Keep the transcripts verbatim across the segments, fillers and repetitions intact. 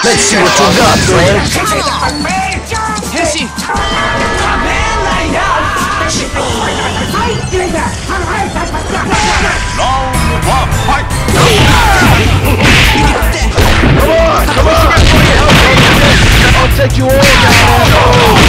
Let's see what you got, friend. Hissy! Long one, fight! Come on, come on! I'll take you all down.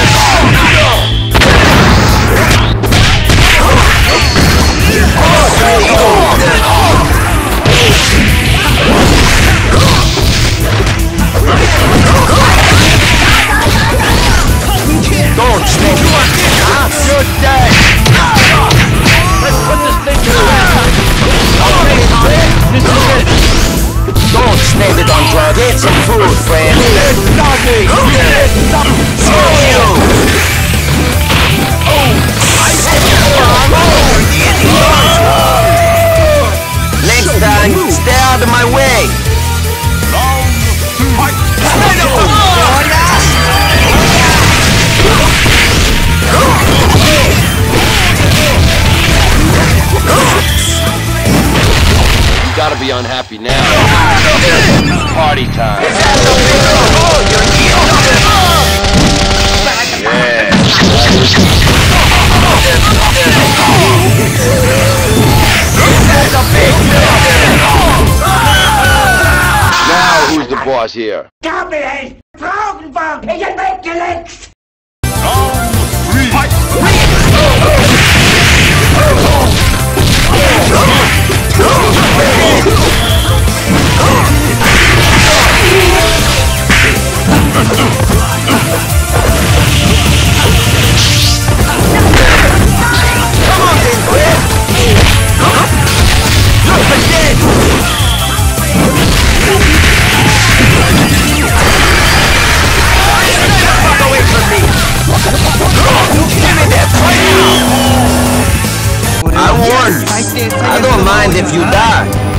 Don't smoke. You're dead. Let's put this thing to rest. This is it. Don't spend it on drugs. Get some food, friend. Stop me. Stop you. Next time, stay out of my way. Long fight! You gotta be unhappy now. Party time. Yeah. Now who's the boss here? Gabriel, Frauenwagen, ich hab weggeleckt! Long three! Fight! Come on then, Fred! Look again! Fuck away from me! Give me that right now! I won! I don't mind if you die.